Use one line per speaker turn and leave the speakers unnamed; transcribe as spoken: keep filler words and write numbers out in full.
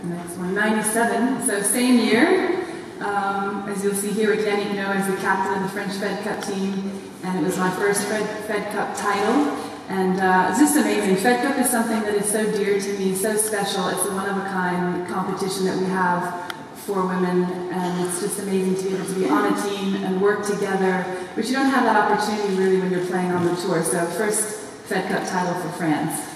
the next one, ninety-seven, so same year. Um, as you'll see here with Yannick Noah as the captain of the French Fed Cup team, and it was my first Fed, Fed Cup title. And uh, it's just amazing. Fed Cup is something that is so dear to me, so special. It's a one-of-a-kind competition that we have for women, and it's just amazing to be able to be on a team and work together, which you don't have that opportunity really when you're playing on the tour. So first Fed Cup title for France.